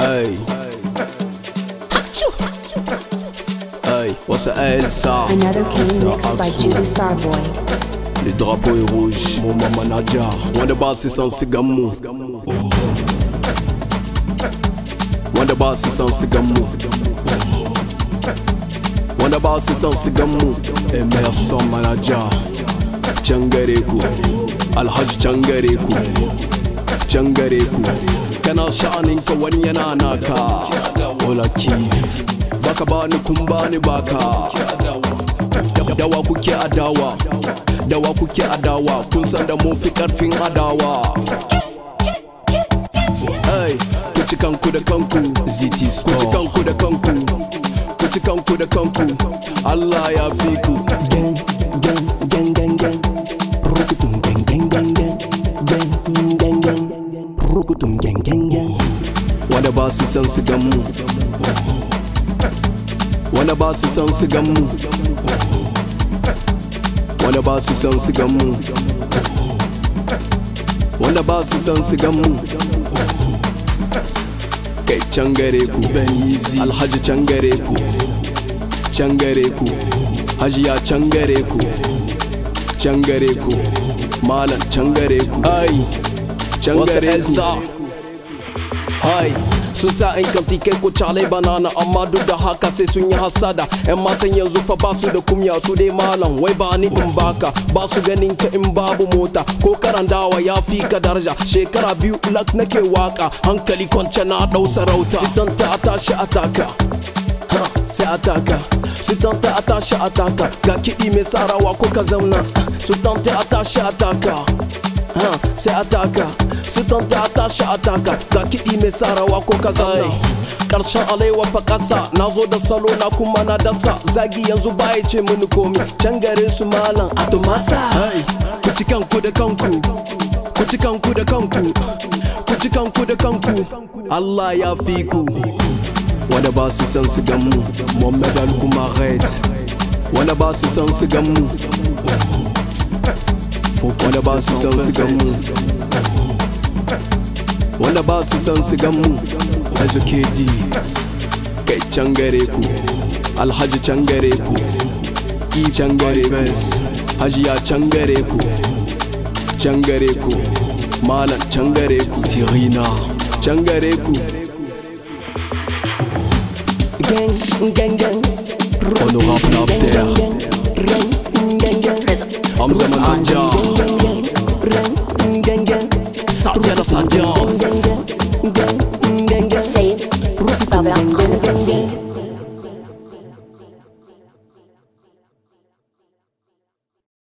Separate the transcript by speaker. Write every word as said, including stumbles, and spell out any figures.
Speaker 1: Hey, hey, Suivez Elsa.
Speaker 2: Another killing mix by Judy Starboy.
Speaker 1: Le drapeau est rouge, mon maman Nadia. Wanda boss is on Sigamu. Wanda boss is on Sigamu. Wanda boss is on Sigamu. Emerson manager. Changareku. Alhaji Changareku. Changareku. Kana sha'aninka wani yana naka. Ola kif. Baka bani kumbani baka. Dawa kuke adawa. Dawa kuke adawa. Kun san da mun fi karfin adawa. Hey, kuci kanku da kanku. Ziti score. Kuci kanku da kanku. Kuci kanku da kanku. Allah ya fi ku. Gang, gang, gang, gang, gang. Rukutum gang, gang, gang, gang. Gang, gang, gang. Rukutum gang, gang, gang. Wanda ba su san su gan mu. Wanda ba su san su gan mu. Wanda ba su san su gan mu. Wanda ba su san su gan mu. Kai can gare ku Alhaji can gare ku. Can gare ku Hajiya can gare ku. Can gare ku Malam can gare ku. Ai can gare ku. Hai sun sa in kanti kai ko Charlie banana amma duk da haka sai sun yi hasada. Yan matan yanzu fa ba su da kumya su dai malam wai ba ni in baka. Ba su ganin ka in babu mota ko karandawa ya fi ka daraja. Shekara biyu lak nake waka hankali kwance na dau sarauta. Sitanta a tashi ataka sai ataka. Sitanta a tashi ataka. Ga kiɗi mai sarawa ko ka zauna. Sitanta a tashi ataka sai ataka. Sitanta a tashi ataka. Ga kiɗi mai sarawa ko ka zauna. Karshen alaiwa fa ƙasa na zo da salo na kuma na dasa. Zagi yanzu baya ce mini komi. Can gare su malam a tumasa. Ku ci kanku da kanku. Ku ci kanku da kanku. Ku ci kanku da kanku. Allah ya fi ku. Wanda ba su san su gan mu. Mon medal kuma arrête. Wanda ba su san su gan mu. Wanda ba su san su gan mu. Wanda ba su san su gan mu. Ezo K D. Kai can gare ku. Alhaji can gare ku. I can gare ku. Hajiya can gare ku. Can gare ku Malam can gare ku. Sirina can gare ku.
Speaker 2: Gang, gang, gang.
Speaker 1: Honorable Auteur. Hamza Mangement. Sadia la Sadiance.